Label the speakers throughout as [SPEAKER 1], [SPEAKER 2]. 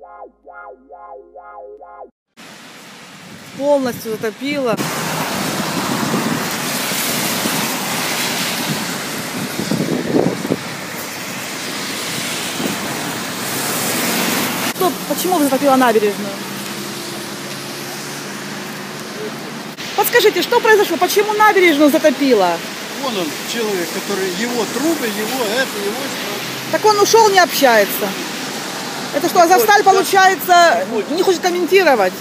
[SPEAKER 1] Полностью затопило. Почему затопило набережную? Подскажите, что произошло? Почему набережную затопило?
[SPEAKER 2] Вон он, человек, который его трубы, его его...
[SPEAKER 1] Так он ушел, не общается. Это что, Азовсталь, получается, не хочет комментировать?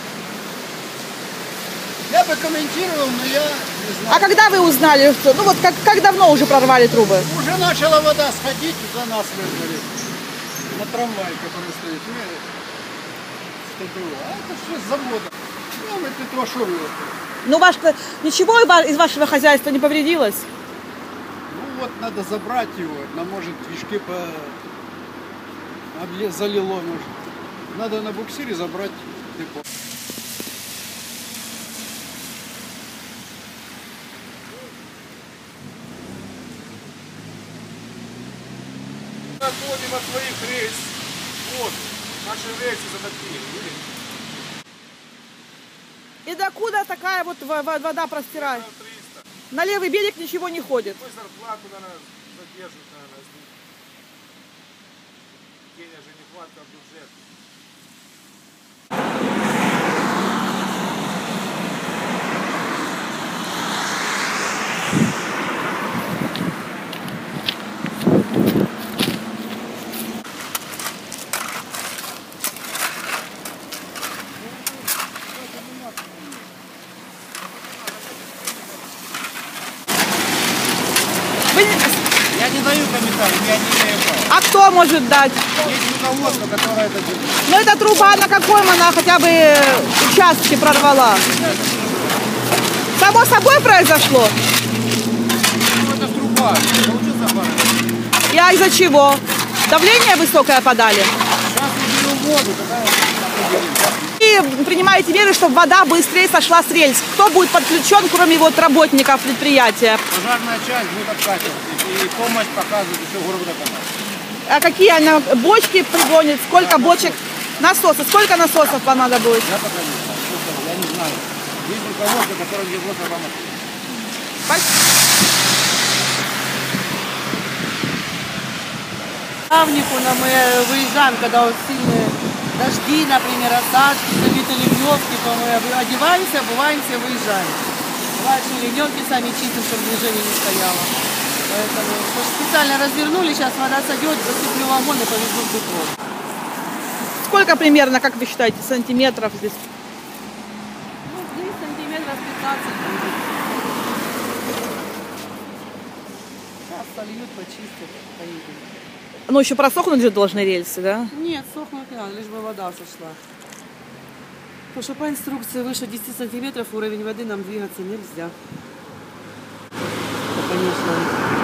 [SPEAKER 2] Я бы комментировал, но я не знаю.
[SPEAKER 1] А когда вы узнали, что... Ну вот, как давно уже прорвали трубы?
[SPEAKER 2] Уже начала вода сходить, за нас вызвали. На трамвай, который стоит. Что было? А это все с завода. Ну, мы тут вошли.
[SPEAKER 1] Ну, ничего из вашего хозяйства не повредилось?
[SPEAKER 2] Ну вот, надо забрать его. Нам, может, движки залило, может. Надо на буксире забрать депо.
[SPEAKER 3] Отходим от своих рельс. Вот, наши рельсы затопили, видите?
[SPEAKER 1] И докуда такая вот вода простирается?
[SPEAKER 3] 300.
[SPEAKER 1] На левый берег ничего не ходит?
[SPEAKER 3] Мы зарплату, наверное, задержат, наверное, денег же нехватка в бюджет. Я не даю комментариев, я не имею права.
[SPEAKER 1] А кто может дать?
[SPEAKER 3] Есть руководство, которое это делает.
[SPEAKER 1] Ну эта труба на каком она хотя бы участке прорвала? Само собой произошло?
[SPEAKER 3] Ну, это труба, научился парень.
[SPEAKER 1] И из-за чего? Давление высокое подали?
[SPEAKER 3] Сейчас мы берем воду, какая
[SPEAKER 1] И принимаете меры, чтобы вода быстрее сошла с рельс. Кто будет подключен, кроме вот работников предприятия?
[SPEAKER 3] пожарная часть будет откачивать и помощь показывает еще горводоканал.
[SPEAKER 1] А какие она бочки пригонят? Сколько бочек? Насосы. Сколько насосов вам надо будет?
[SPEAKER 3] Я пока не знаю, я не знаю. Есть руководство, которое мне просто помогает.
[SPEAKER 4] Травнику мы выезжаем, когда вот сильные дожди, например, осадки, какие-то ливневки, то мы одеваемся, обуваемся, выезжаем. Бывает, что ливневки сами чистим, чтобы движение не стояло. Поэтому специально развернули, сейчас вода сойдет, засыплю вагон и повезу в депо.
[SPEAKER 1] Сколько примерно, как вы считаете, сантиметров здесь?
[SPEAKER 4] Ну, здесь сантиметров 15 будет. Сейчас сольют, почистят, поедем.
[SPEAKER 1] Ну, еще просохнуть же должны рельсы, да?
[SPEAKER 4] Нет, сохнуть не надо, лишь бы вода сошла. Потому что по инструкции выше 10 сантиметров уровень воды нам двигаться нельзя. Конечно.